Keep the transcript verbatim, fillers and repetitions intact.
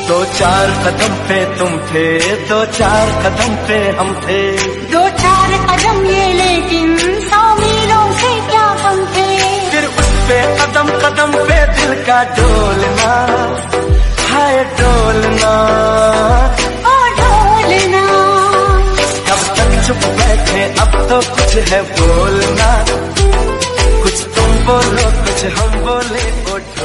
दो चार कदम पे तुम थे, दो चार कदम पे हम थे, दो चार कदम ये लेकिन सौ मीलों से क्या कम थे। फिर उस पे कदम कदम पे दिल का डोलना, हाय डोलना, ओ डोलना। कब तक चुप बैठे, अब तो कुछ है बोलना, कुछ तुम बोलो कुछ हम बोले।